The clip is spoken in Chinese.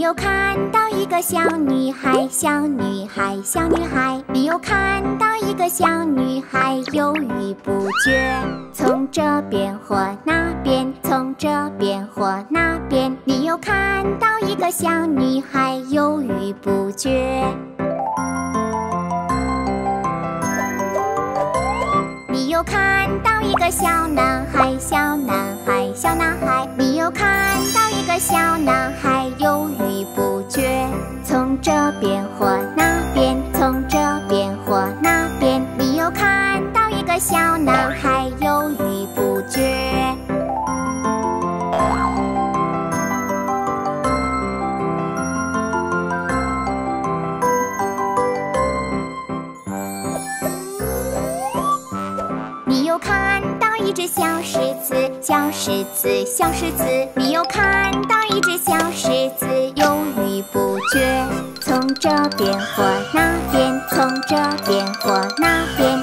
又看到一个小女孩，小女孩，小女孩。你又看到一个小女孩，犹豫不决，从这边或那边，从这边或那边。你又看到一个小女孩，犹豫不决。你又看到一个小男孩，小男孩，小男孩。你又看到一个小男孩，犹豫不决，从这边或那边，从这边或那边。你又看到一个小男孩，犹豫不决。你又看到一只小石子，小石子，小石子。你又看到一只小石子，犹豫不决，从这边或那边，从这边或那边。